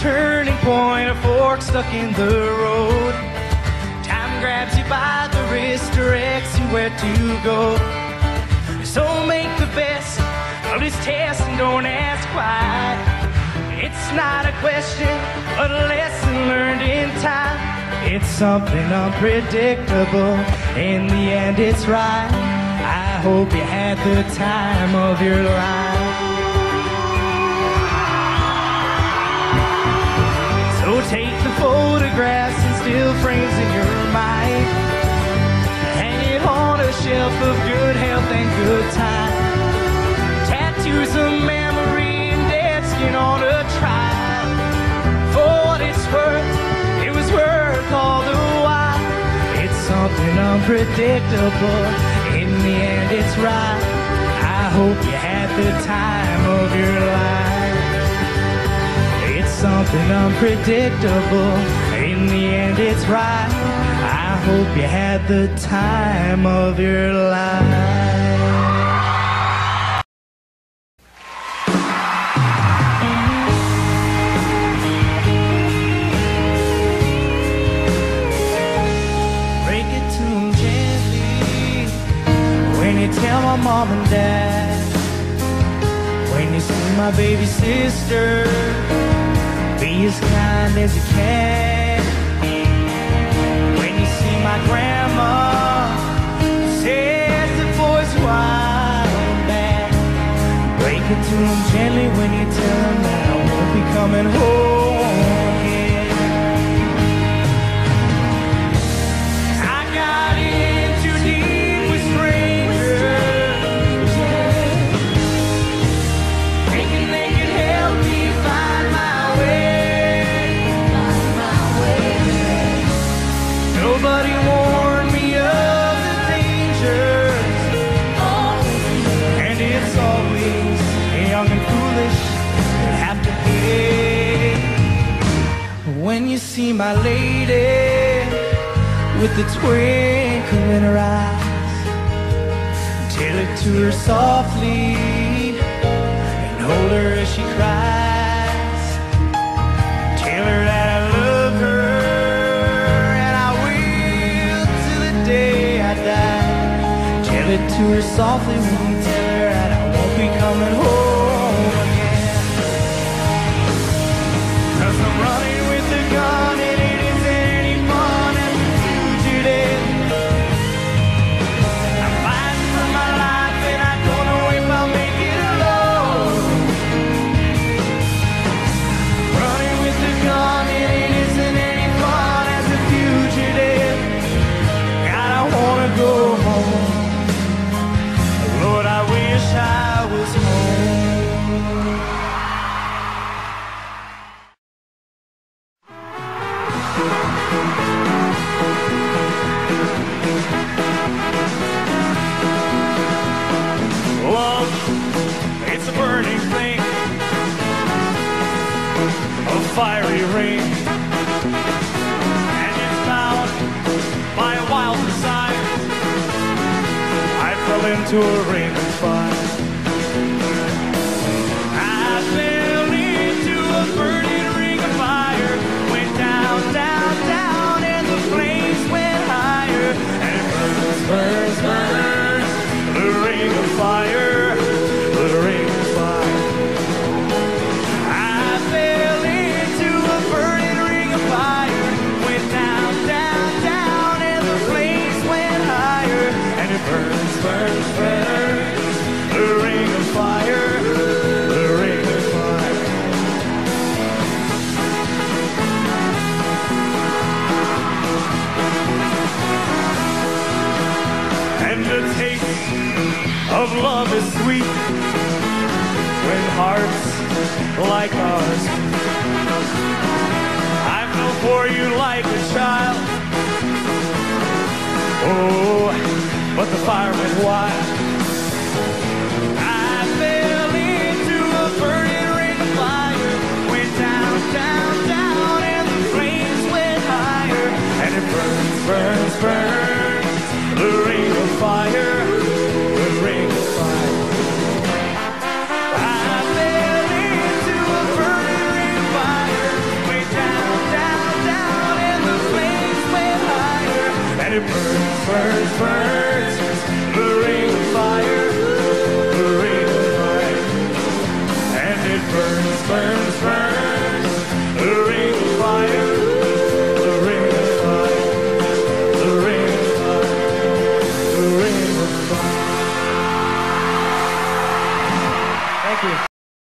turning point, a fork stuck in the road. Time grabs you by the wrist, directs you where to go. So make the best of this test and don't ask why. It's not a question, but a lesson learned in time. It's something unpredictable, in the end it's right. I hope you had the time of your life. So take the photographs and still frames in your mind. Hang it on a shelf of good health and good time. Tattoos of memory and dead skin on a trial. For what it's worth, it was worth all the while. It's something unpredictable, in the end it's right. I hope you had the time of your life. It's something unpredictable, in the end it's right. I hope you had the time of your life. Break it to 'em gently when you tell my mom and dad. When you see my baby sister, be as kind as you can. When you see my grandma, says the boy's wild and bad. Break it to them gently when you tell them that I won't be coming home again. I got in too deep with strangers, thinking they could help me find my way. Nobody warned me of the dangers, and it's always young and foolish that have to pay. When you see my lady with the twinkle in her eyes, tell it to her softly and hold her as she cries. Tell her that I love her, and I will till the day I die. Tell it to her softly when you tell her that I won't be coming home again. 'Cause I'm running with the gun and it isn't any fun as a fugitive. I'm fighting for my life and I don't know if I'll make it alone. Running with the gun and it isn't any fun as a fugitive. God, I wanna go home. Lord, I wish I was home. Love, it's a burning thing, a fiery ring, and it's bound by a wild desire. I fell into a ring of fire. I fell into a burning ring of fire. Went down, down, down, and the flames went higher. And it burns, burns, burns. The ring of fire, the ring of fire. I fell into a burning ring of fire. Went down, down, down, and the flames went higher. And it burns, burns, burns. The ring of fire, the ring of fire. And the taste of love is sweet when hearts like ours meet. I fell for you like a child. Oh, but the fire went wild.